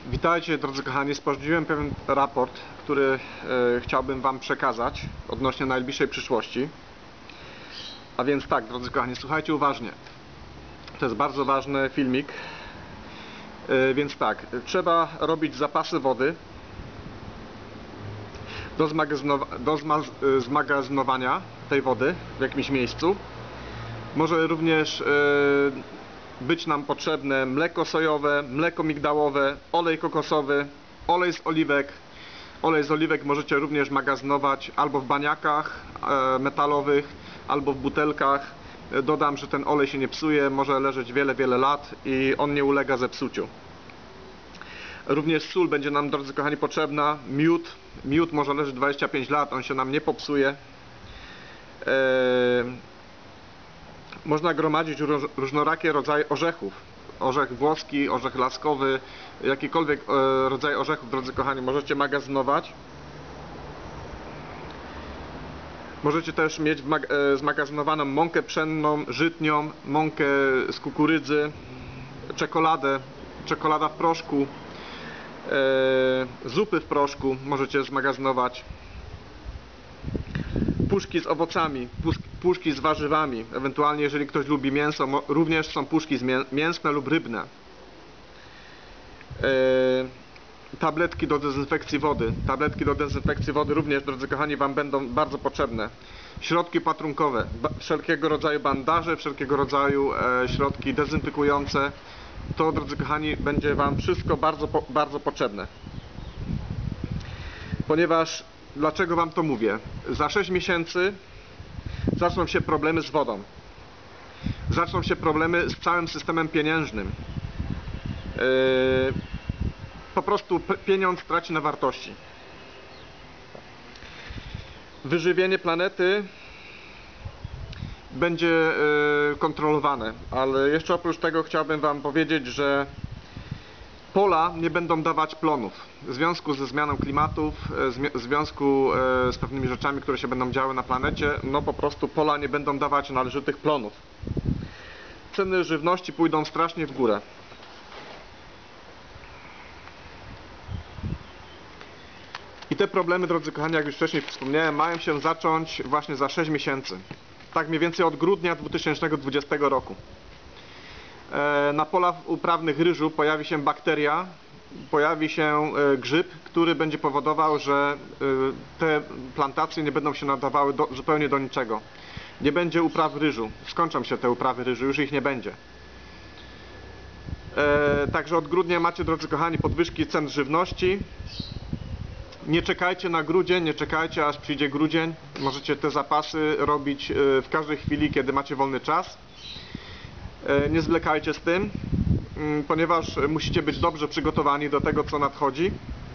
Witajcie, drodzy kochani. Sporządziłem pewien raport, który chciałbym Wam przekazać odnośnie najbliższej przyszłości. A więc tak, drodzy kochani, słuchajcie uważnie. To jest bardzo ważny filmik. Więc tak, trzeba robić zapasy wody do zmagazynowania tej wody w jakimś miejscu. Może również być nam potrzebne mleko sojowe, mleko migdałowe, olej kokosowy, olej z oliwek. Olej z oliwek możecie również magazynować albo w baniakach metalowych, albo w butelkach. Dodam, że ten olej się nie psuje, może leżeć wiele, wiele lat i on nie ulega zepsuciu. Również sól będzie nam, drodzy kochani, potrzebna. Miód może leżeć 25 lat, on się nam nie popsuje. Można gromadzić różnorakie rodzaje orzechów. Orzech włoski, orzech laskowy, jakikolwiek rodzaj orzechów, drodzy kochani, możecie magazynować. Możecie też mieć zmagazynowaną mąkę pszenną, żytnią, mąkę z kukurydzy, czekolada w proszku, zupy w proszku możecie zmagazynować. Puszki z owocami, puszki z warzywami, ewentualnie jeżeli ktoś lubi mięso, również są puszki mięsne lub rybne. Tabletki do dezynfekcji wody. Tabletki do dezynfekcji wody również, drodzy kochani, Wam będą bardzo potrzebne. Środki opatrunkowe, wszelkiego rodzaju bandaże, wszelkiego rodzaju środki dezynfekujące. To, drodzy kochani, będzie Wam wszystko bardzo potrzebne. Ponieważ, dlaczego Wam to mówię? Za 6 miesięcy zaczną się problemy z wodą. Zaczną się problemy z całym systemem pieniężnym. Po prostu pieniądz traci na wartości. Wyżywienie planety będzie kontrolowane, ale jeszcze oprócz tego chciałbym Wam powiedzieć, że pola nie będą dawać plonów w związku ze zmianą klimatów, w związku z pewnymi rzeczami, które się będą działy na planecie. No po prostu pola nie będą dawać należytych plonów. Ceny żywności pójdą strasznie w górę. I te problemy, drodzy kochani, jak już wcześniej wspomniałem, mają się zacząć właśnie za 6 miesięcy. Tak mniej więcej od grudnia 2020 roku. Na polach uprawnych ryżu pojawi się bakteria, pojawi się grzyb, który będzie powodował, że te plantacje nie będą się nadawały zupełnie do niczego. Nie będzie upraw ryżu. Skończą się te uprawy ryżu, już ich nie będzie. Także od grudnia macie, drodzy kochani, podwyżki cen żywności. Nie czekajcie na grudzień, nie czekajcie aż przyjdzie grudzień. Możecie te zapasy robić w każdej chwili, kiedy macie wolny czas. Nie zwlekajcie z tym, ponieważ musicie być dobrze przygotowani do tego, co nadchodzi.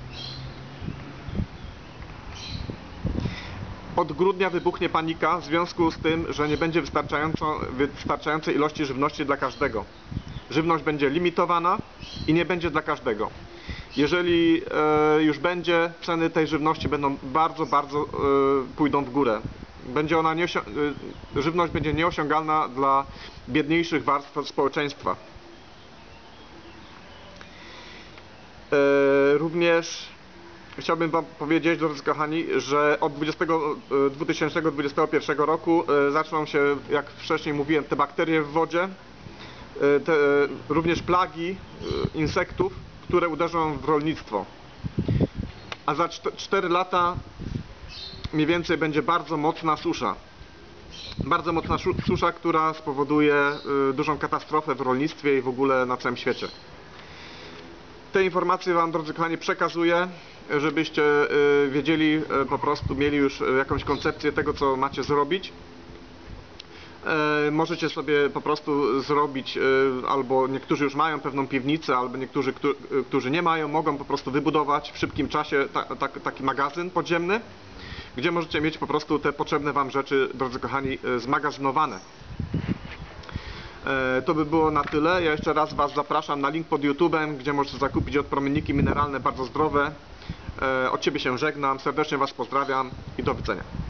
Od grudnia wybuchnie panika w związku z tym, że nie będzie wystarczającej ilości żywności dla każdego. Żywność będzie limitowana i nie będzie dla każdego. Jeżeli już będzie, ceny tej żywności będą bardzo pójdą w górę. Żywność będzie nieosiągalna dla biedniejszych warstw społeczeństwa. Również chciałbym Wam powiedzieć, drodzy kochani, że od 2021 roku zaczną się, jak wcześniej mówiłem, te bakterie w wodzie, również plagi insektów, które uderzą w rolnictwo. A za 4 lata mniej więcej będzie bardzo mocna susza. Bardzo mocna susza, która spowoduje dużą katastrofę w rolnictwie i w ogóle na całym świecie. Te informacje Wam, drodzy kochani, przekazuję, żebyście wiedzieli, po prostu mieli już jakąś koncepcję tego, co macie zrobić. Możecie sobie po prostu zrobić, albo niektórzy już mają pewną piwnicę, albo niektórzy, którzy nie mają, mogą po prostu wybudować w szybkim czasie taki magazyn podziemny, gdzie możecie mieć po prostu te potrzebne Wam rzeczy, drodzy kochani, zmagazynowane. To by było na tyle. Ja jeszcze raz Was zapraszam na link pod YouTube'em, gdzie możecie zakupić odpromienniki mineralne bardzo zdrowe. Od Ciebie się żegnam, serdecznie Was pozdrawiam i do widzenia.